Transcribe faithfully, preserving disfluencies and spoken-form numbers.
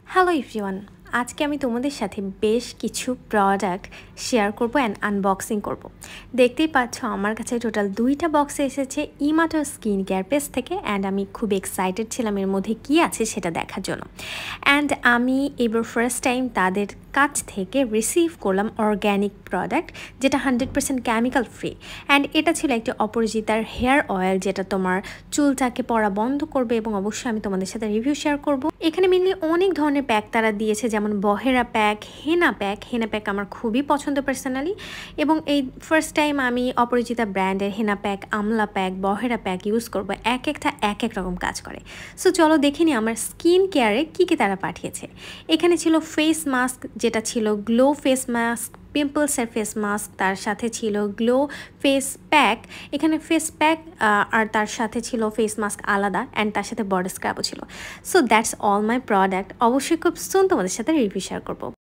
Hello everyone, আজকে আমি তোমাদের সাথে বেশ কিছু প্রোডাক্ট শেয়ার করব অ্যান্ড আনবক্সিং করব। দেখতেই পাচ্ছ আমার কাছে টোটাল দুইটা বক্সে এসেছে ইমাটো স্কিন কেয়ার পেজ থেকে, অ্যান্ড আমি খুব এক্সাইটেড ছিলাম এর মধ্যে কী আছে সেটা দেখার জন্য। অ্যান্ড আমি এবার ফার্স্ট টাইম তাদের কাছ থেকে রিসিভ করলাম অর্গ্যানিক প্রোডাক্ট, যেটা hundred percent chemical free. And এটা ছিল একটি অপরাজিতার হেয়ার অয়েল, যেটা তোমার চুলটাকে পড়া বন্ধ করবে, এবং অবশ্যই আমি তোমাদের সাথে রিভিউ শেয়ার করব। এখানে মেনলি অনেক ধরনের প্যাক তারা দিয়েছে, যেমন বহেরা pack, henna pack. Henna pack আমার খুবই পছন্দ পার্সোনালি, এবং এই ফার্স্ট টাইম আমি অপরাজিতা ব্র্যান্ডের হেনা প্যাক, আমলা প্যাক, বহেরা প্যাক ইউজ করব। এক একটা এক এক রকম কাজ করে। সো চলো দেখে নিই আমার স্কিন কেয়ারে কী কী তারা পাঠিয়েছে। এখানে ছিল ফেস মাস্ক, যেটা ছিল গ্লো ফেস মাস্ক, পিম্পলসের ফেস মাস্ক, তার সাথে ছিল গ্লো ফেস প্যাক। এখানে ফেস প্যাক আর তার সাথে ছিল ফেস মাস্ক আলাদা, অ্যান্ড তার সাথে বডি স্ক্রাবও ছিল। So that's all my product. অবশ্যই খুব সুন তোমাদের সাথে রিভিউ শেয়ার করবো।